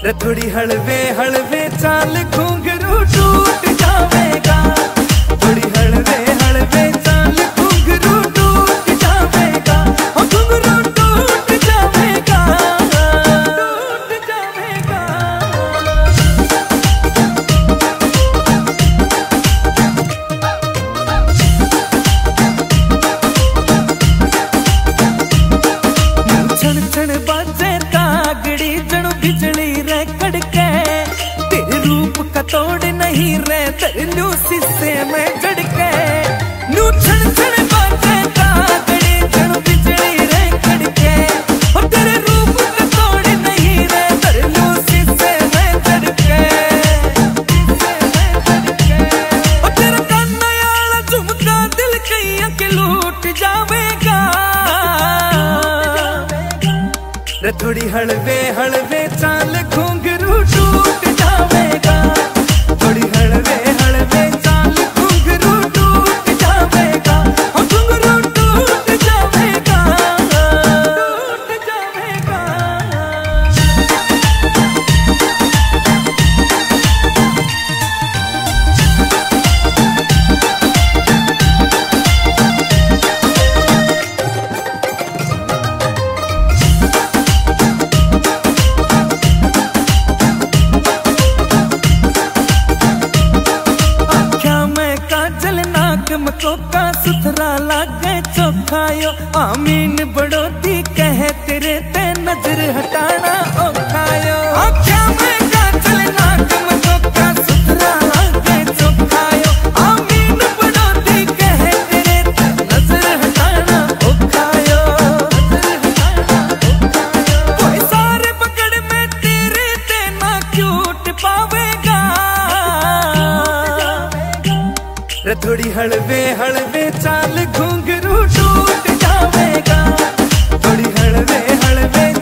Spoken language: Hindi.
रे थोड़ी हलवे हलवे चाल घुंघरू टूट जावेगा, थोड़ी हलवे हलवे चाल घुंघरू टूट जावेगा, घुंघरू टूट जावेगा, टूट जावेगा। छण छण बाजे कागड़ी जणु बिजली रे कड़के, तेरे रूप का तोड़ नहीं रे तरलू शीशे में जड़के। नू छण छण बाजे कागड़ी जणु बिजली रे कड़के, और तेरे रूप का तोड़ नहीं रे तरलू शीशे में जड़के, और तेरा काना याला झुमका दिल कईया के लूट जावेगा। रे थोड़ी हलवे हलवे चाल घुंघरू टूट जावेगा, थोड़ी हलवे हलवे चाल घुंघरू टूट जावेगा, घुंघरू टूट जावेगा, टूट जावेगा। चोखा सुथरा लागे चोखायो, आमीन बड़ोती कहे तेरे ते नजर हटाना औखायो। आख्या में काजल नाक में चोखा सुथरा लागे चोखायो, आमीन बड़ोती कहे तेरे ते नजर हटाना औखायो। कोई सारे पकड़ में तेरे ते ना क्यूट पावेगा। रे थोड़ी हलवे हलवे चाल घुंघरू टूट जावेगा, थोड़ी हलवे हलवे